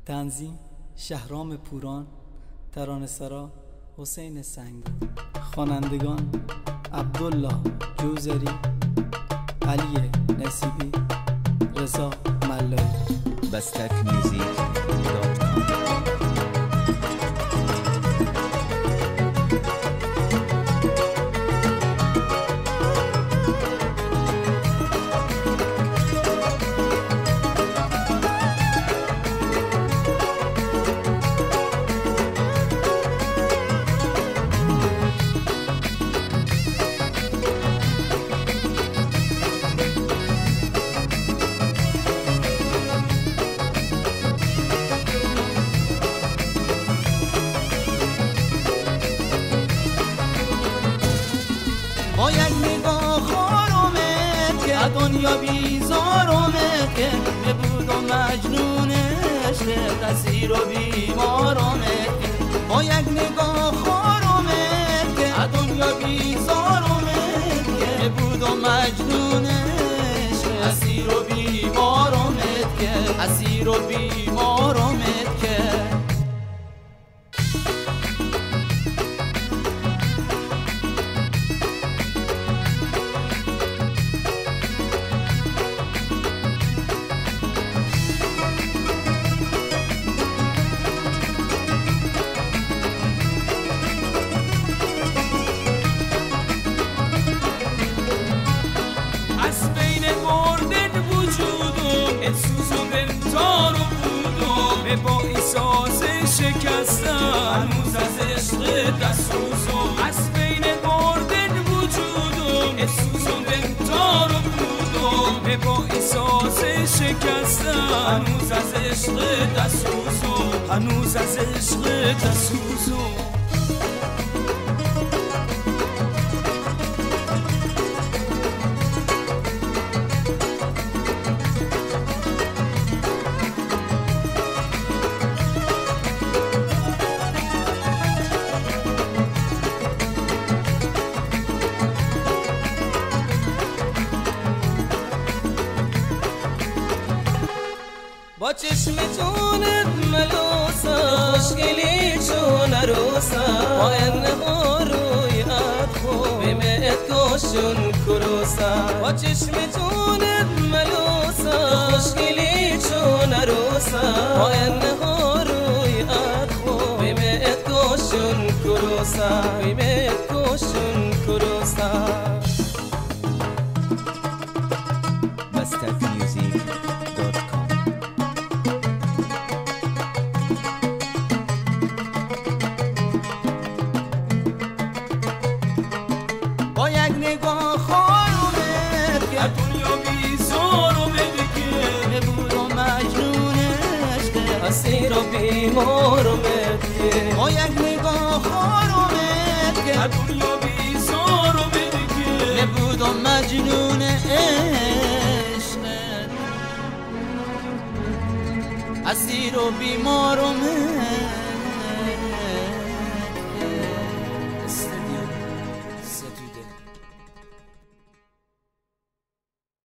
تنظیم شهرام پوران، ترانه‌سرا حسین سنگ، خوانندگان عبدالله جوزری، علی نصیبی، رضا ملایی. bastakmusic.com. با یک نگاه خارمت که دنیا بیزارمت که بود و مجنون عشق اسیر و بیمارمت که با یک نگاه خارمت که دنیا بیزارمت که بود و مجنون عشق اسیر و بیمارمت که اسیر و بیمارمت که با احساس شکستن هنوز از عشق دستوزم از بین بردن وجودم احسوسم دلتار بودم با احساس شکستن هنوز از عشق دستوزم هنوز از عشق دستوزم با چشم جونت ملوسم خوشگلی چون عروسم با انها رویت خوب بمت کشون کروسم با چشم جونت ملوسم خوشگلی چون عروسم با انها رویت خوب بمت کشون کروسم بمت کشون کروسم. bastakmusic.com. با یک نگاه خارمت که دنیا بیزارمت که بود و مجنون عشق اسیر و بیمارمت که با یک نگاه خارمت که دنیا بیزارمت که بود و مجنون عشق اسیر و بیمارمت